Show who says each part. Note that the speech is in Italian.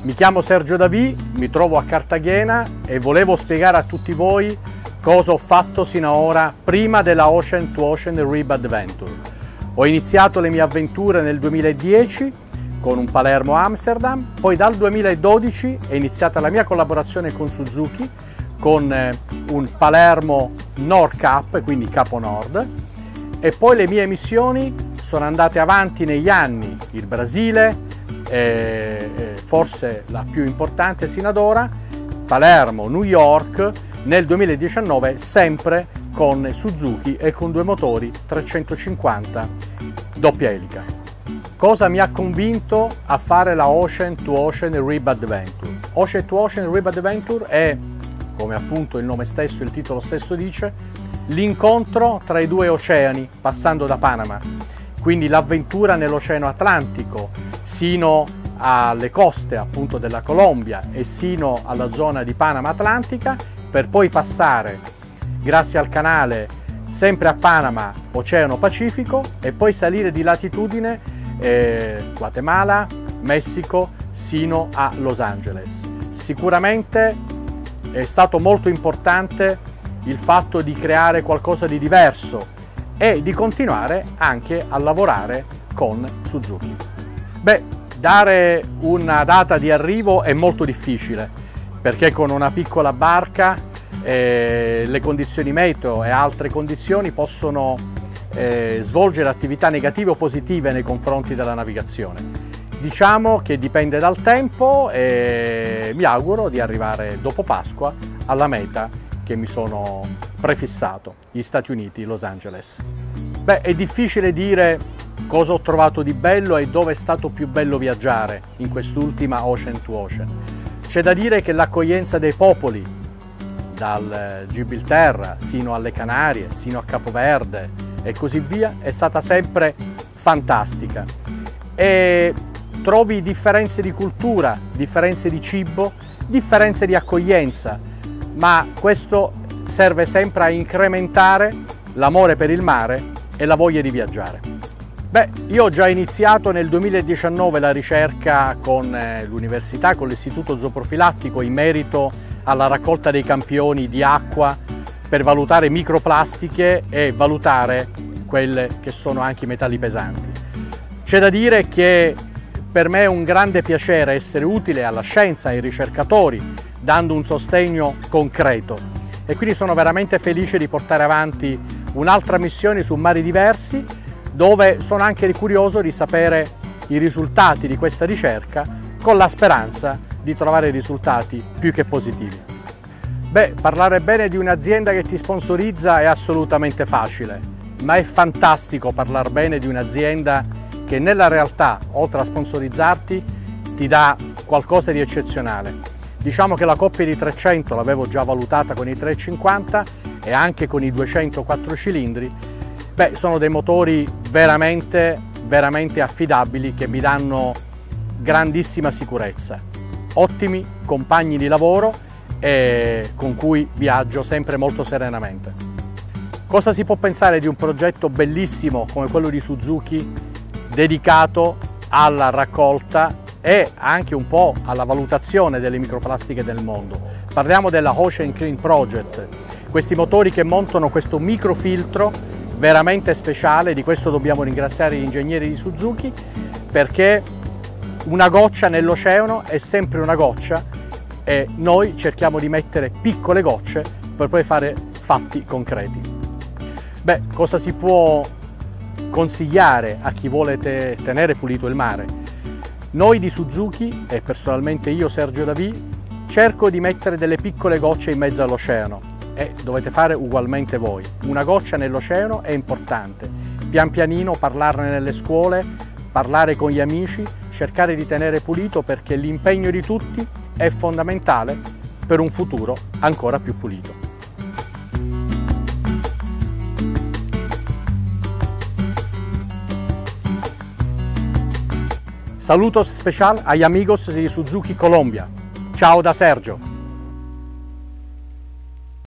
Speaker 1: Mi chiamo Sergio Davì, mi trovo a Cartagena e volevo spiegare a tutti voi cosa ho fatto sino ad ora prima della Ocean to Ocean Rib Adventure. Ho iniziato le mie avventure nel 2010 con un Palermo-Amsterdam, poi dal 2012 è iniziata la mia collaborazione con Suzuki con un Palermo Nord Cap, quindi Capo Nord, e poi le mie missioni sono andate avanti negli anni, il Brasile, forse la più importante sino ad ora, Palermo, New York, nel 2019 sempre con Suzuki e con due motori 350 doppia elica. Cosa mi ha convinto a fare la Ocean to Ocean Rib Adventure? Ocean to Ocean Rib Adventure è, come appunto il nome stesso, il titolo stesso dice, l'incontro tra i due oceani passando da Panama. Quindi l'avventura nell'Oceano Atlantico sino alle coste appunto della Colombia e sino alla zona di Panama Atlantica, per poi passare, grazie al canale, sempre a Panama, Oceano Pacifico, e poi salire di latitudine Guatemala, Messico, sino a Los Angeles. Sicuramente è stato molto importante il fatto di creare qualcosa di diverso e di continuare anche a lavorare con Suzuki. Beh, dare una data di arrivo è molto difficile, perché con una piccola barca le condizioni meteo e altre condizioni possono svolgere attività negative o positive nei confronti della navigazione. Diciamo che dipende dal tempo e mi auguro di arrivare dopo Pasqua alla meta che mi sono prefissato, gli Stati Uniti, Los Angeles. Beh, è difficile dire cosa ho trovato di bello e dove è stato più bello viaggiare in quest'ultima Ocean to Ocean. C'è da dire che l'accoglienza dei popoli, dal Gibilterra sino alle Canarie, sino a Capoverde e così via, è stata sempre fantastica. E trovi differenze di cultura, differenze di cibo, differenze di accoglienza, ma questo serve sempre a incrementare l'amore per il mare e la voglia di viaggiare. Beh, io ho già iniziato nel 2019 la ricerca con l'università, con l'Istituto Zooprofilattico in merito alla raccolta dei campioni di acqua per valutare microplastiche e valutare quelle che sono anche i metalli pesanti. C'è da dire che per me è un grande piacere essere utile alla scienza e ai ricercatori, dando un sostegno concreto, e quindi sono veramente felice di portare avanti un'altra missione su mari diversi, dove sono anche curioso di sapere i risultati di questa ricerca, con la speranza di trovare risultati più che positivi. Beh, parlare bene di un'azienda che ti sponsorizza è assolutamente facile, ma è fantastico parlare bene di un'azienda che nella realtà, oltre a sponsorizzarti, ti dà qualcosa di eccezionale. Diciamo che la coppia di 300 l'avevo già valutata con i 350 e anche con i 204 cilindri. Beh, sono dei motori veramente affidabili che mi danno grandissima sicurezza. Ottimi compagni di lavoro e con cui viaggio sempre molto serenamente. Cosa si può pensare di un progetto bellissimo come quello di Suzuki, dedicato alla raccolta e anche un po' alla valutazione delle microplastiche del mondo? Parliamo della Ocean Clean Project, questi motori che montano questo microfiltro veramente speciale. Di questo dobbiamo ringraziare gli ingegneri di Suzuki, perché una goccia nell'oceano è sempre una goccia e noi cerchiamo di mettere piccole gocce per poi fare fatti concreti. Beh, cosa si può consigliare a chi vuole tenere pulito il mare? Noi di Suzuki, e personalmente io Sergio Davì, cerco di mettere delle piccole gocce in mezzo all'oceano, e dovete fare ugualmente voi. Una goccia nell'oceano è importante, pian pianino parlarne nelle scuole, parlare con gli amici, cercare di tenere pulito, perché l'impegno di tutti è fondamentale per un futuro ancora più pulito. Saludos especial agli amigos di Suzuki Colombia. Ciao da Sergio.